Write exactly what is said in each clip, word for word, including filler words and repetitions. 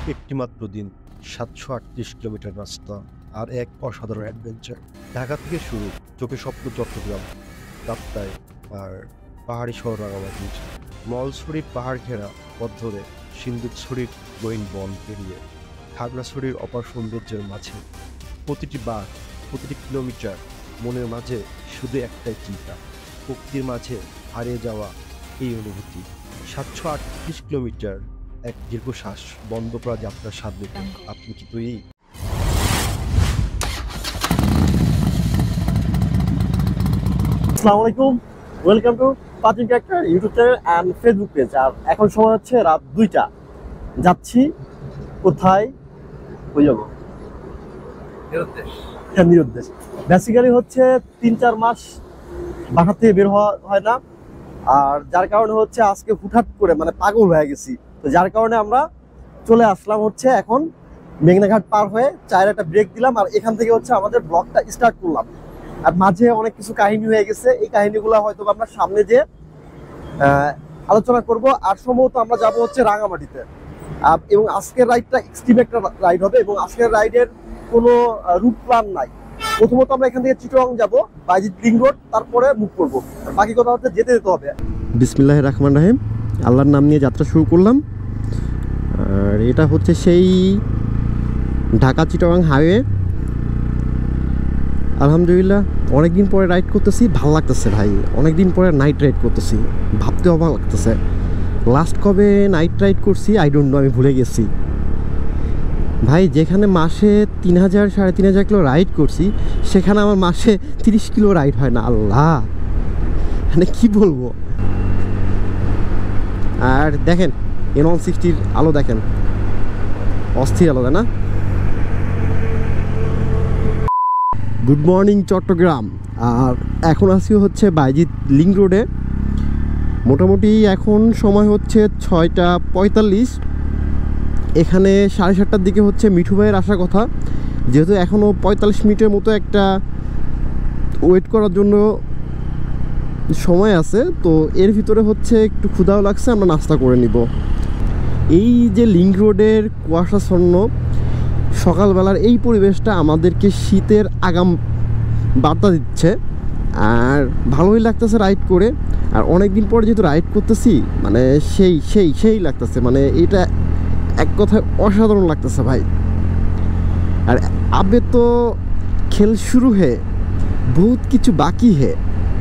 একটি মাত্র দিন, সাতশো আটত্রিশ কিলোমিটার রাস্তা আর এক অসাধারণ অ্যাডভেঞ্চার। ঢাকা থেকে শুরু, চোখে স্বপ্ন চট্টগ্রাম, কাপ্তাই আর পাহাড়ি শহর রাঙামাটির। মলছড়ির পাহাড় ঘেরা পথ ধরে সিন্দুকছড়ির গহীন বন পেরিয়ে খাগড়াছড়ির অপার সৌন্দর্যের মাঝে প্রতিটি বাঁক, প্রতিটি কিলোমিটার মনের মাঝে শুধু একটাই চিন্তা, প্রকৃতির মাঝে হারিয়ে যাওয়া এই অনুভূতি। সাতশো আটত্রিশ কিলোমিটার এক দীর্ঘশ্বাস বন্ধ করা যাত্রার স্বাদ নিতে আপনি কি তৈরি? আসসালামু আলাইকুম, ওয়েলকাম টু পাতিন tractor YouTube channel and Facebook page. আর এখন সময় হচ্ছে রাত দুইটা। যাচ্ছি কোথায়? ওই যাবো নিরুদ্দেশ। বেসিক্যালি হচ্ছে তিন চার মাস বাসা থেকে বের হওয়া হয় না, আর যার কারণে হচ্ছে আজকে হুটহাট করে মানে পাগল হয়ে গেছি। তো যার কারণে আমরা চলে আসলাম হচ্ছে এখন মেঘনাঘাট পার হয়ে চায়ের একটা ব্রেক দিলাম, আর এখান থেকে হচ্ছে আমাদের ব্লগটা স্টার্ট করলাম। আর মাঝে অনেক কিছু কাহিনী হয়ে গেছে, এই কাহিনীগুলো হয়তো আমরা সামনে যে আলোচনা করব। আর সম্ভবত আমরা যাব হচ্ছে রাঙামাটিতে, এবং আজকের রাইডটা এক্সট্রিম একটা রাইড হবে, এবং আজকের রাইডের কোনো রুট প্ল্যান নাই। প্রথমত আমরা এখান থেকে চিটগাং যাব, বাইজিৎ লিং রোড, তারপরে মুভ করব। বাকি কথা হচ্ছে যেতে যেতে হবে। বিসমিল্লাহির রহমানির রহিম, আল্লাহর নাম নিয়ে যাত্রা শুরু করলাম। আর এটা হচ্ছে সেই ঢাকা চিটগাং হাইওয়ে। আলহামদুলিল্লাহ অনেকদিন পরে রাইড করতেছি, ভালো লাগতেছে ভাই। অনেকদিন পরে নাইট রাইড করতেছি, ভাবতে অবাক লাগতেছে। লাস্ট কবে নাইট রাইড করছি আই ডোন্ট নো, আমি ভুলে গেছি ভাই। যেখানে মাসে তিন হাজার সাড়ে তিন হাজার কিলো রাইড করছি, সেখানে আমার মাসে তিরিশ কিলো রাইড হয় না। আল্লাহ, মানে কি বলবো। আর দেখেন এন ওয়ান সিক্সটির আলো দেখেন, অস্থির আলো, তাই না? Good morning Chittagong. আর এখন আসি হচ্ছে বাইজিৎ লিং রোডে। মোটামুটি এখন সময় হচ্ছে ছয়টা পঁয়তাল্লিশ। এখানে সাড়ে সাতটার দিকে হচ্ছে মিঠু ভাইয়ের আসার কথা, যেহেতু এখনও পঁয়তাল্লিশ মিনিটের মতো একটা ওয়েট করার জন্য সময় আছে। তো এর ভিতরে হচ্ছে একটু ক্ষুধাও লাগছে, আমরা নাস্তা করে নিব। এই যে লিং রোডের কুয়াশাচ্ছন্ন সকালবেলার এই পরিবেশটা আমাদেরকে শীতের আগাম বার্তা দিচ্ছে, আর ভালোই লাগতেছে রাইড করে। আর অনেক দিন পরে যেহেতু রাইড করতেছি, মানে সেই সেই সেই লাগতেছে, মানে এটা এক কথায় অসাধারণ লাগতেছে ভাই। আর আবে তো খেল শুরু হে, বহুত কিছু বাকি হে,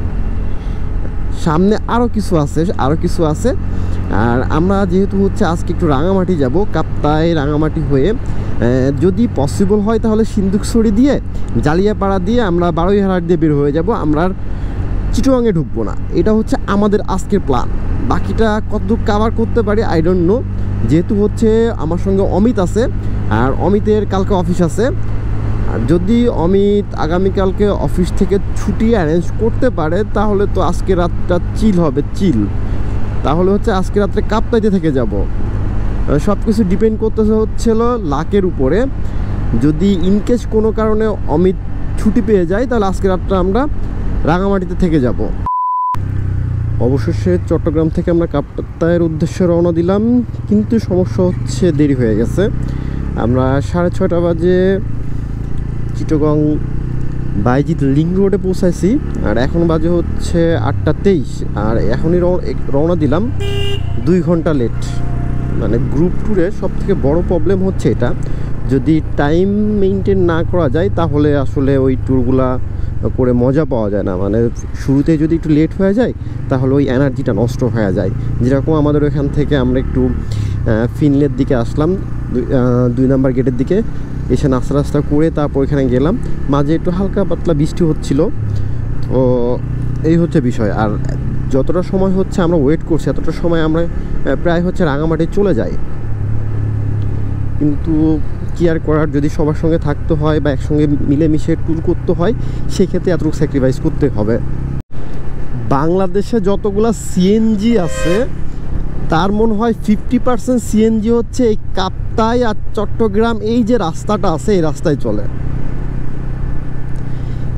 সামনে আরও কিছু আছে, আরও কিছু আছে। আর আমরা যেহেতু হচ্ছে আজকে একটু রাঙামাটি যাব, কাপ্তাই রাঙামাটি হয়ে যদি পসিবল হয় তাহলে সিন্দুকছড়ি দিয়ে জালিয়াপাড়া দিয়ে আমরা বারোইহাট দিয়ে বের হয়ে যাব। আমরা চিটগাংয়ে ঢুকবো না, এটা হচ্ছে আমাদের আজকের প্ল্যান। বাকিটা কতদূর কাভার করতে পারি আই ডোন্ট নো। যেহেতু হচ্ছে আমার সঙ্গে অমিত আছে, আর অমিতের কালকে অফিস আছে। আর যদি অমিত আগামীকালকে অফিস থেকে ছুটি অ্যারেঞ্জ করতে পারে, তাহলে তো আজকে রাতটা চিল হবে, চিল। তাহলে হচ্ছে আজকে রাত্রে কাপ্তাইতে থেকে যাব। সব কিছু ডিপেন্ড করতেছে হচ্ছিল লাকের উপরে। যদি ইনকেস কোনো কারণে অমিত ছুটি পেয়ে যায়, তাহলে আজকে রাতটা আমরা রাঙামাটিতে থেকে যাব। অবশেষে চট্টগ্রাম থেকে আমরা কাপ্তাইয়ের উদ্দেশ্যে রওনা দিলাম, কিন্তু সমস্যা হচ্ছে দেরি হয়ে গেছে। আমরা সাড়ে ছয়টা বাজে চিটগাং বাইজিৎ লিং রোডে পৌঁছাইছি, আর এখন বাজে হচ্ছে আটটা তেইশ। আর এখনই রওনা দিলাম, দুই ঘন্টা লেট। মানে গ্রুপ ট্যুরে সব থেকে বড়ো প্রবলেম হচ্ছে এটা, যদি টাইম মেনটেন না করা যায় তাহলে আসলে ওই ট্যুরগুলা করে মজা পাওয়া যায় না। মানে শুরুতে যদি একটু লেট হয়ে যায় তাহলে ওই এনার্জিটা নষ্ট হয়ে যায়। যেরকম আমাদের ওইখান থেকে আমরা একটু ফিনলের দিকে আসলাম, দুই নাম্বার গেটের দিকে এসে নাস্তা রাস্তা করে তারপর এখানে গেলাম। মাঝে একটু হালকা পাতলা বৃষ্টি হচ্ছিল, তো এই হচ্ছে বিষয়। আর যতটা সময় হচ্ছে আমরা ওয়েট করছি, এতটা সময় আমরা প্রায় হচ্ছে রাঙামাটি চলে যাই। কিন্তু কি আর করার, যদি সবার সঙ্গে থাকতে হয় বা একসঙ্গে মিলেমিশে ট্যুর করতে হয়, সেক্ষেত্রে এতটুকু স্যাক্রিফাইস করতে হবে। বাংলাদেশে যতগুলো সিএনজি আছে, তার মনে হয় ফিফটি পার্সেন্ট সিএনজি হচ্ছে এই কাপ্তাই আর চট্টগ্রাম এই যে রাস্তাটা আছে, এই রাস্তায় চলে।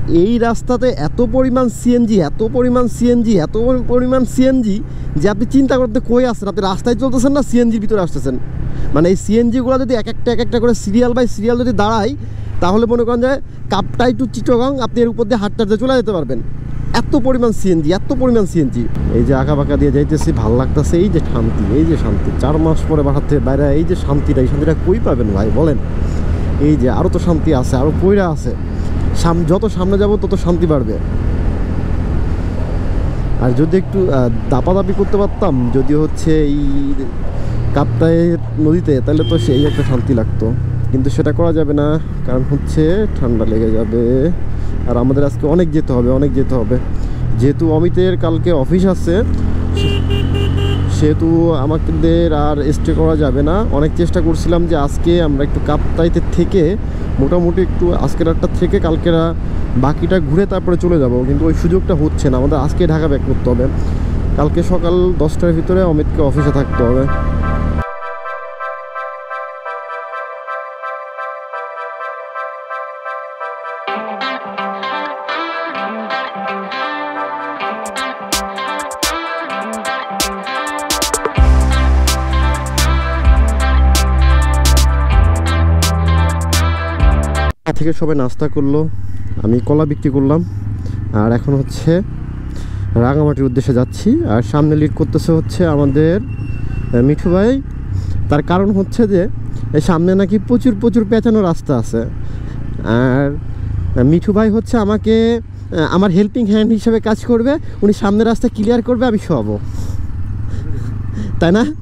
এই রাস্তাতে এত পরিমাণ সিএনজি এত পরিমাণ সিএনজি এত পরিমাণ সিএনজি যে আপনি চিন্তা করতে কই আসছেন, আপনি রাস্তায় চলতেছেন না সিএনজির ভিতরে আসতেছেন। মানে এই সিএনজিগুলো যদি এক একটা এক একটা করে সিরিয়াল বাই সিরিয়াল যদি দাঁড়ায়, তাহলে মনে করেন যে কাপ্তাই টু চিটাগং আপনি এর উপর দিয়ে হাঁটতে চলে যেতে পারবেন। এত পরিমাণ সিএনজি এত পরিমাণ সিএনজি। এই যে আঁকা বাঁকা দিয়ে যাইতেছি, ভালো লাগতেছে। এই যে শান্তি, এই যে শান্তি, চার মাস পরে বাসার থেকে বাইরে এই যে শান্তিটা, এই শান্তিটা কই পাবেন ভাই বলেন? এই যে আরও তো শান্তি আছে, আরও পয়রা আছে। সাম যত সামনে যাব তত শান্তি বাড়বে। আর যদি একটু দাপাদাপি করতে পারতাম যদি হচ্ছে এই কাপ্তাইয়ের নদীতে, তাহলে তো সেই একটা শান্তি লাগতো, কিন্তু সেটা করা যাবে না, কারণ হচ্ছে ঠান্ডা লেগে যাবে। আর আমাদের আজকে অনেক যেতে হবে, অনেক যেতে হবে, যেহেতু অমিতের কালকে অফিস আছে, সেহেতু আমাদের আর স্টে করা যাবে না। অনেক চেষ্টা করছিলাম যে আজকে আমরা একটু কাপ্তাইতে থেকে মোটামুটি একটু আজকের রাতটা থেকে কালকেরা বাকিটা ঘুরে তারপরে চলে যাব, কিন্তু ওই সুযোগটা হচ্ছে না। আমাদের আজকে ঢাকা ব্যাক করতে হবে, কালকে সকাল দশটার ভিতরে অমিতকে অফিসে থাকতে হবে। থেকে সবাই নাস্তা করলো, আমি কলা বিক্রি করলাম, আর এখন হচ্ছে রাঙামাটির উদ্দেশ্যে যাচ্ছি। আর সামনে লিড করতেছে হচ্ছে আমাদের মিঠু ভাই। তার কারণ হচ্ছে যে এই সামনে নাকি প্রচুর প্রচুর পেঁচানো রাস্তা আছে, আর মিঠু ভাই হচ্ছে আমাকে আমার হেল্পিং হ্যান্ড হিসেবে কাজ করবে। উনি সামনের রাস্তা ক্লিয়ার করবে, আমি শোয়াবো, তাই না?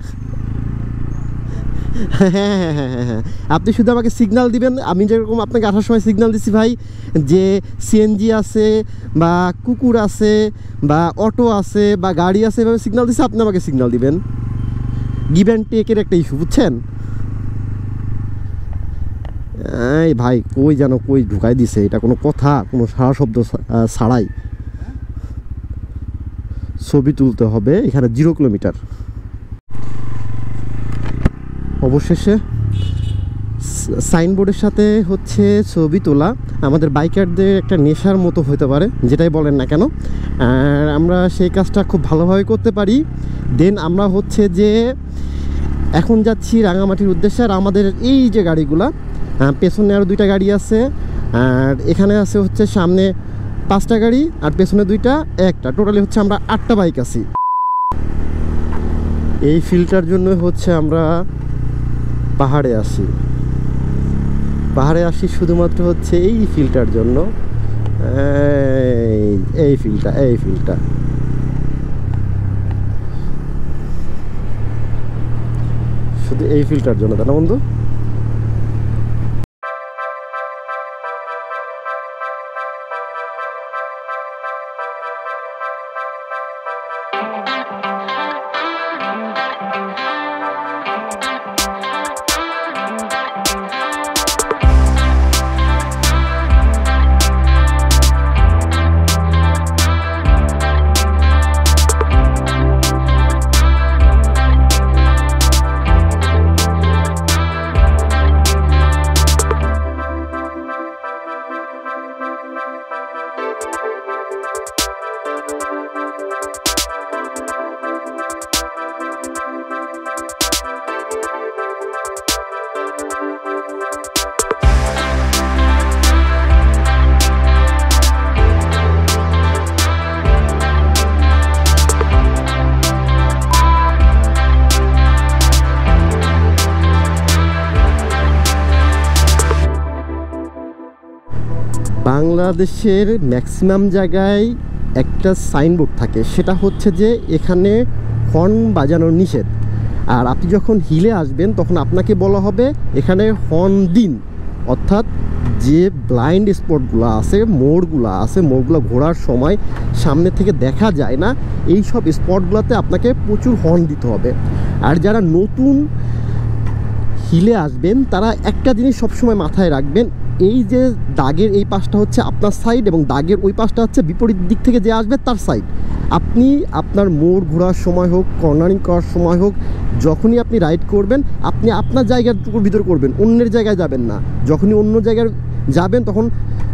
হ্যাঁ হ্যাঁ হ্যাঁ হ্যাঁ হ্যাঁ আপনি শুধু আমাকে সিগন্যাল দিবেন। আমি যেরকম আপনাকে আসার সময় সিগন্যাল দিচ্ছি ভাই যে সিএনজি আছে বা কুকুর আছে বা অটো আছে বা গাড়ি আছে, এভাবে সিগন্যাল দিচ্ছে, আপনি আমাকে সিগন্যাল দিবেন। গিভ অ্যান্ড টেকের একটা ইস্যু, বুঝছেন? এই ভাই কই যেন কই ঢুকাই দিছে, এটা কোনো কথা? কোনো সারা শব্দ ছাড়াই ছবি তুলতে হবে। এখানে জিরো কিলোমিটার। অবশেষে সাইনবোর্ডের সাথে হচ্ছে ছবি তোলা আমাদের বাইকারদের একটা নেশার মতো হতে পারে, যেটাই বলেন না কেন। আর আমরা সেই কাজটা খুব ভালোভাবে করতে পারি। দেন আমরা হচ্ছে যে এখন যাচ্ছি রাঙামাটির উদ্দেশ্যে। আর আমাদের এই যে গাড়িগুলা, পেছনে আরও দুইটা গাড়ি আছে, আর এখানে আছে হচ্ছে সামনে পাঁচটা গাড়ি আর পেছনে দুইটা, একটা, টোটালি হচ্ছে আমরা আটটা বাইক আছি। এই ফিল্টার জন্য হচ্ছে আমরা পাহাড়ে আসি, পাহাড়ে আসি শুধুমাত্র হচ্ছে এই ফিল্টার জন্য। এই ফিল্টার এই ফিল্টার শুধু এই ফিল্টার জন্য, তাই না বন্ধু? বাংলাদেশের ম্যাক্সিমাম জায়গায় একটা সাইনবোর্ড থাকে, সেটা হচ্ছে যে এখানে হর্ন বাজানো নিষেধ। আর আপনি যখন হিলে আসবেন তখন আপনাকে বলা হবে এখানে হর্ন দিন, অর্থাৎ যে ব্লাইন্ড স্পটগুলো আছে, মোড়গুলো আছে, মোড়গুলো ঘোরার সময় সামনে থেকে দেখা যায় না, এই সব স্পটগুলোতে আপনাকে প্রচুর হর্ন দিতে হবে। আর যারা নতুন হিলে আসবেন তারা একটা জিনিস সবসময় মাথায় রাখবেন, এই যে দাগের এই পাশটা হচ্ছে আপনার সাইড এবং দাগের ওই পাশটা হচ্ছে বিপরীত দিক থেকে যে আসবে তার সাইড। আপনি আপনার মোড় ঘোরার সময় হোক, কর্নারিং করার সময় হোক, যখনই আপনি রাইড করবেন আপনি আপনার জায়গার ভিতর করবেন, অন্যের জায়গায় যাবেন না। যখনই অন্য জায়গায় যাবেন তখন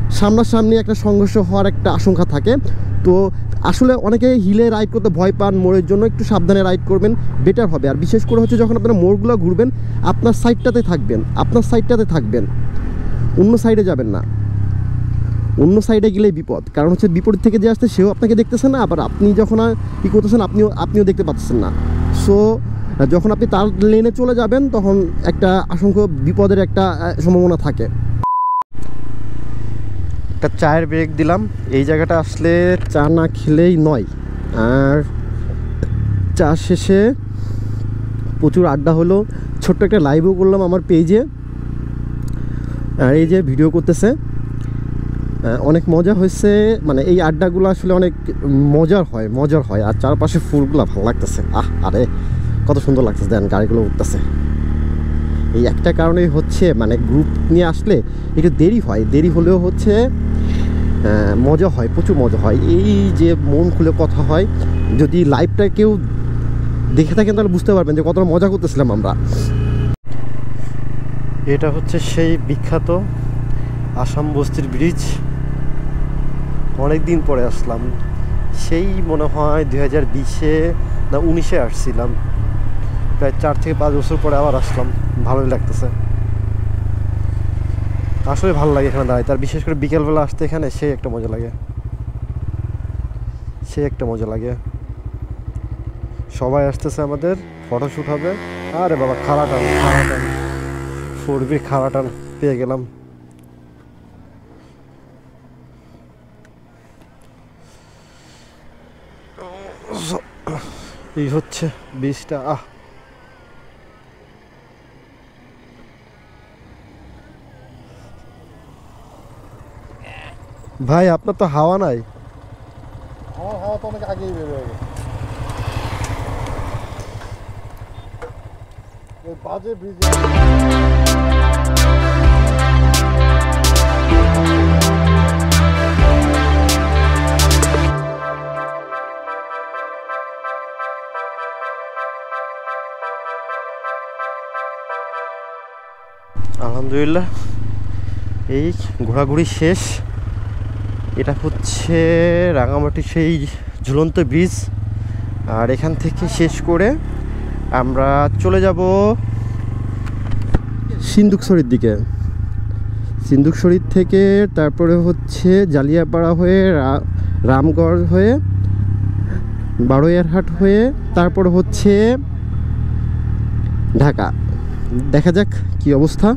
সামনাসামনি একটা সংঘর্ষ হওয়ার একটা আশঙ্কা থাকে। তো আসলে অনেকে হিলে রাইড করতে ভয় পান, মোড়ের জন্য একটু সাবধানে রাইড করবেন, বেটার হবে। আর বিশেষ করে হচ্ছে যখন আপনারা মোড়গুলো ঘুরবেন আপনার সাইডটাতে থাকবেন, আপনার সাইডটাতে থাকবেন, অন্য সাইডে যাবেন না। অন্য সাইডে গেলেই বিপদ, কারণ হচ্ছে বিপরীত থেকে যে আসছে সেও আপনাকে দেখতেছে না, আবার আপনি যখন ই করতেছেন আপনিও আপনিও দেখতে পাচ্ছেন না। সো যখন আপনি তার লেনে চলে যাবেন তখন একটা আশঙ্কা বিপদের একটা সম্ভাবনা থাকে। একটা চায়ের ব্রেক দিলাম, এই জায়গাটা আসলে চা না খেলেই নয়। আর চা শেষে প্রচুর আড্ডা হলো, ছোট্ট একটা লাইভও করলাম আমার পেজে। আর এই যে ভিডিও করতেছে, অনেক মজা হয়েছে। মানে এই আড্ডাগুলো আসলে অনেক মজার হয় মজার হয় আর চারপাশে ফুলগুলো ভালো লাগতেছে। আহ আরে কত সুন্দর লাগতেছে, দেন গাড়িগুলো উঠতেছে। এই একটা কারণেই হচ্ছে মানে গ্রুপ নিয়ে আসলে একটু দেরি হয়, দেরি হলেও হচ্ছে মজা হয়, প্রচুর মজা হয়। এই যে মন খুলে কথা হয়, যদি লাইভটা কেউ দেখে থাকেন তাহলে বুঝতে পারবেন যে কতটা মজা করতেছিলাম আমরা। এটা হচ্ছে সেই বিখ্যাত আসাম বস্তির ব্রিজ। অনেক দিন পরে আসলাম, সেই মনে হয় দুই হাজার বিশে না উনিশে আসছিলাম, প্রায় চার থেকে পাঁচ বছর পরে আবার আসলাম। ভালোই লাগতেছে, আসলে ভালো লাগে এখানে দাঁড়ায়। তার বিশেষ করে বিকেলবেলা আসতে এখানে সেই একটা মজা লাগে, সেই একটা মজা লাগে। সবাই আসতেছে, আমাদের ফটোশ্যুট হবে। আরে বাবা খাড়া টান খাড়া টান ফোর বি খাড়া টান পেয়ে গেলাম। এই হচ্ছে বীজটা। আহ ভাই আপনার তো হাওয়া নাই। আমার হাওয়া তো অনেক আগেই বের হয়ে গেছে। ওই বাজে ব্রিজ আলহামদুলিল্লাহ এই ঘোরাঘুরি শেষ। এটা হচ্ছে রাঙামাটি সেই ঝুলন্ত ব্রিজ। আর এখান থেকে শেষ করে আমরা চলে যাব সিন্দুকছড়ির দিকে। সিন্দুকছড়ির থেকে তারপরে হচ্ছে জালিয়াপাড়া হয়ে রামগড় হয়ে বারোয়ারহাট হয়ে তারপরে হচ্ছে ঢাকা। দেখা যাক কি অবস্থা।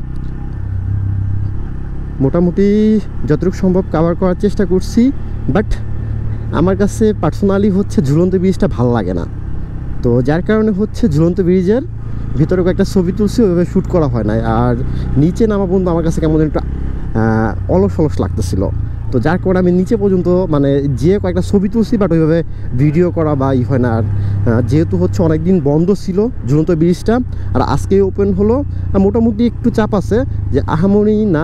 মোটামুটি যতটুকু সম্ভব কভার করার চেষ্টা করছি, বাট আমার কাছে পার্সোনালি হচ্ছে ঝুলন্ত ব্রিজটা ভালো লাগে না। তো যার কারণে হচ্ছে ঝুলন্ত ব্রিজের ভিতরে একটা ছবি তুলছি, ওইভাবে শ্যুট করা হয় না। আর নিচে নামা পর্যন্ত আমার কাছে কেমন একটু অলস অলস লাগতেছিল। তো যার কারণে আমি নিচে পর্যন্ত মানে যে কয়েকটা ছবি তুলছি, বাট ওইভাবে ভিডিও করা বা ই হয় না। আর যেহেতু হচ্ছে অনেক দিন বন্ধ ছিল ঝুলন্ত ব্রিজটা, আর আজকে ওপেন হলো, মোটামুটি একটু চাপ আছে, যে আহামরি না।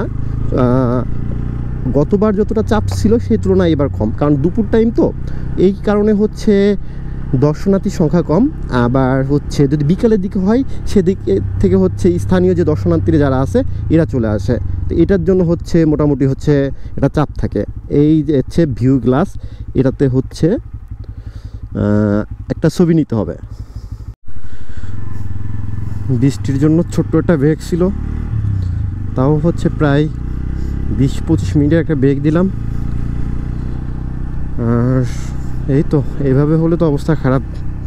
গতবার যতটা চাপ ছিল সেই তুলনায় এবার কম, কারণ দুপুর টাইম তো, এই কারণে হচ্ছে দর্শনার্থীর সংখ্যা কম। আবার হচ্ছে যদি বিকালের দিকে হয় সেদিকে থেকে হচ্ছে স্থানীয় যে দর্শনার্থীরা যারা আছে এরা চলে আসে। তো এটার জন্য হচ্ছে মোটামুটি হচ্ছে এটা চাপ থাকে। এই যে হচ্ছে ভিউ গ্লাস, এটাতে হচ্ছে একটা ছবি নিতে হবে। বৃষ্টির জন্য ছোট্ট একটা ব্রেক ছিল, তাও হচ্ছে প্রায় বিশ পঁচিশ মিনিটের একটা ব্রেক দিলাম। আর এই তো এইভাবে হলে তো অবস্থা খারাপ।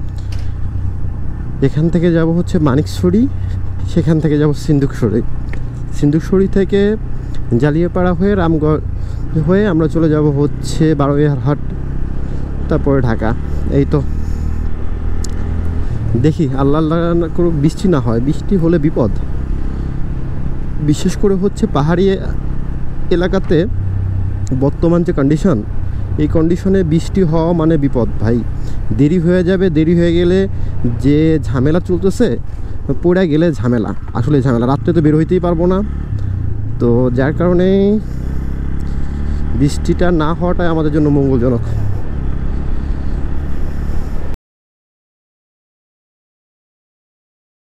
এখান থেকে যাব হচ্ছে মানিকছড়ি, সেখান থেকে যাব সিন্দুকছড়ি, সিন্দুকছড়ি থেকে জালিয়াপাড়া হয়ে রামগড় হয়ে আমরা চলে যাব হচ্ছে বারোয়ারহাট, তারপরে ঢাকা। এই তো দেখি আল্লাহ আল্লাহ কোনো বৃষ্টি না হয়, বৃষ্টি হলে বিপদ। বিশেষ করে হচ্ছে পাহাড়ি এলাকাতে বর্তমান যে কন্ডিশন, এই কন্ডিশনে বৃষ্টি হওয়া মানে বিপদ ভাই। দেরি হয়ে যাবে, দেরি হয়ে গেলে যে ঝামেলা চলতেছে, পড়ে গেলে ঝামেলা, আসলে ঝামেলা। রাত্রে তো বের হইতেই পারবো না। তো যার কারণে বৃষ্টিটা না হওয়াটাই আমাদের জন্য মঙ্গলজনক।